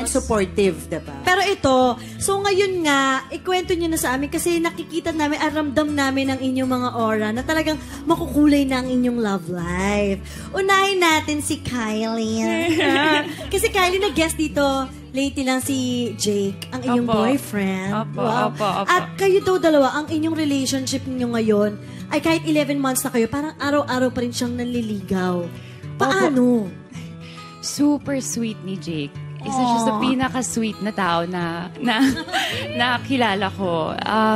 and supportive, diba? Pero ito, so ngayon nga, ikwento nyo na sa amin kasi nakikita namin, ramdam namin ang inyong mga aura na talagang makukulay na ang inyong love life. Unahin natin si Kylie. Kasi Kylie nag-guest dito, lately lang si Jake, ang inyong boyfriend. Wow. At kayo daw dalawa, ang inyong relationship niyo ngayon, ay kahit 11 months na kayo, parang araw-araw pa rin siyang nanliligaw. Paano? Super sweet ni Jake. Isa siya sa pinaka-sweet na tao na kilala ko.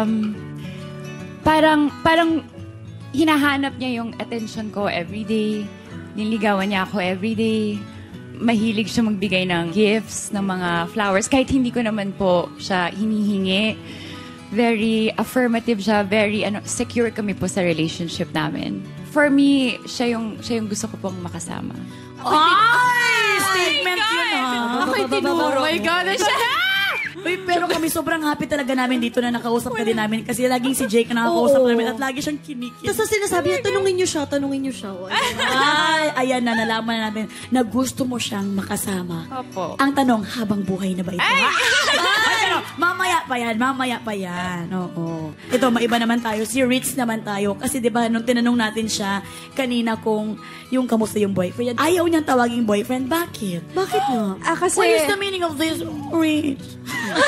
Parang hinahanap niya yung attention ko everyday. Niligawan niya ako everyday. Mahilig siya magbigay ng gifts, ng mga flowers. Kahit hindi ko naman po siya hinihingi. Very affirmative siya. Very secure kami po sa relationship namin. For me, siya yung gusto ko pong makasama. Ay! Statement yun, ha? Ako'y tinuro. Oh my God, siya! Uy, pero kami sobrang happy talaga namin dito na nakausap ka din namin kasi laging si Jake na nakakausap namin at lagi siyang kinikit. Tapos sinasabi niya, tanungin niyo siya. Ay, ayan na, nalaman na namin na gusto mo siyang makasama. Opo. Ang tanong, habang buhay na ba ito? Ay! Mamaya pa yan. Oo. Ito, maiba naman tayo. Si Ritz naman tayo. Kasi diba, nung tinanong natin siya kanina kung yung kamusta yung boyfriend, ayaw niyang tawaging boyfriend. Bakit? Bakit no? Kasi... What is the meaning of this, Ritz?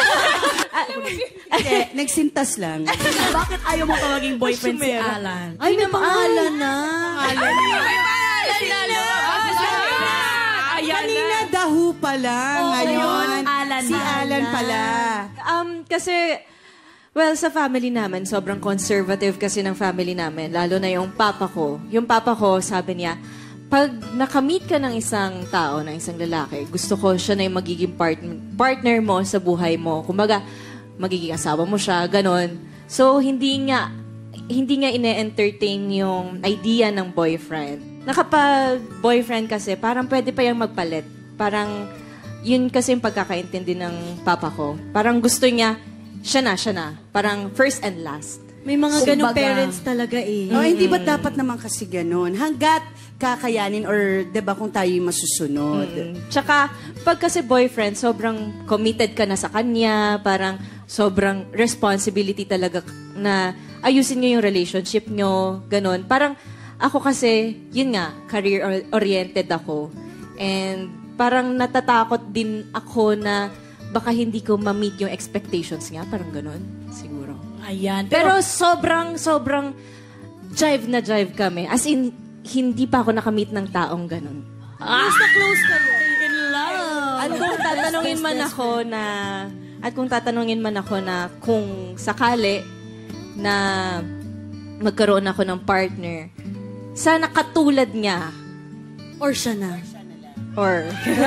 Nagsintas lang. Bakit ayaw mo tawaging boyfriend si Allan? Ay, may pangalan na. Kanina dahu pala. Ngayon, si Allan pala. Kasi, well, sa family namin, sobrang conservative kasi ng family namin. Lalo na yung papa ko. Yung papa ko, sabi niya, pag nakamit ka ng isang tao, ng isang lalaki, gusto ko siya na yung magiging partner mo sa buhay mo. Kumbaga, magiging asawa mo siya, ganon. So, hindi nga ine-entertain yung idea ng boyfriend. Nakapag-boyfriend kasi, parang pwede pa yung magpalit. Parang, yun kasi yung pagkakaintindi ng papa ko. Parang gusto niya, siya na. Parang first and last. May mga ganong parents talaga eh. Hindi ba dapat naman kasi ganon? Hanggat kakayanin or, diba, kung tayo masusunod. Tsaka, pag kasi boyfriend, sobrang committed ka na sa kanya, parang sobrang responsibility talaga na ayusin niyo yung relationship niyo, ganon. Parang, ako kasi, yun nga, career-oriented ako. And parang natatakot din ako na baka hindi ko ma-meet yung expectations niya, parang ganon, siguro. Ayan. Pero sobrang jive na jive kami. As in, hindi pa ako nakamit ng taong ganun. Close na close kayo. In love. At kung tatanungin man ako na kung sakali na magkaroon ako ng partner, sana katulad niya. Or siya na. Or...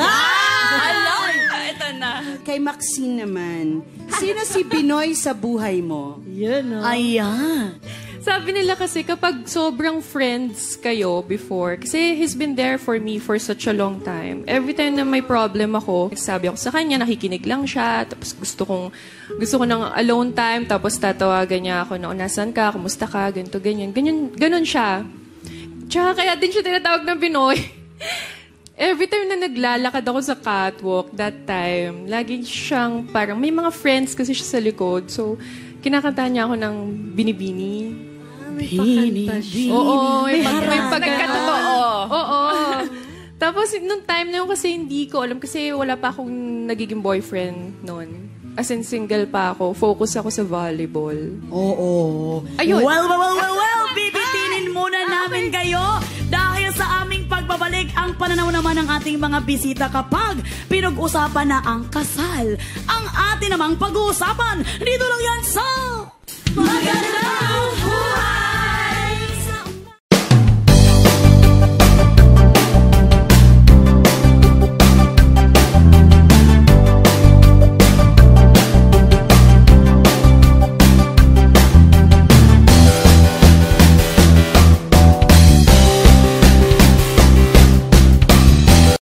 Ito na. Kay Maxine naman, sino si Binoy sa buhay mo? Yan, Ayan. Sabi nila kasi kapag sobrang friends kayo before, kasi he's been there for me for such a long time. Every time na may problem ako, sabi ako sa kanya, nakikinig lang siya, tapos gusto ko ng alone time, tapos tatawagan niya ako na, nasan ka, kumusta ka, ganito, ganyan. Ganun siya. Tsaka kaya din siya tinatawag ng Binoy. Every time na naglalakad ako sa catwalk, that time, lagi siyang parang, may mga friends kasi siya sa likod. So, kinakanta niya ako ng Binibini. Bini. Oo, may pagkatotoo. Oo. Tapos, nung time na yun kasi hindi ko alam, kasi wala pa akong nagiging boyfriend noon. As in, single pa ako. Focus ako sa volleyball. Oo. Ayun. Well, bibitinin muna namin kayo dahil sa aming pagbabalik ang pananaw naman ng ating mga bisita kapag pinag-usapan na ang kasal. Ang atin namang pag-uusapan, dito lang yan sa Magandang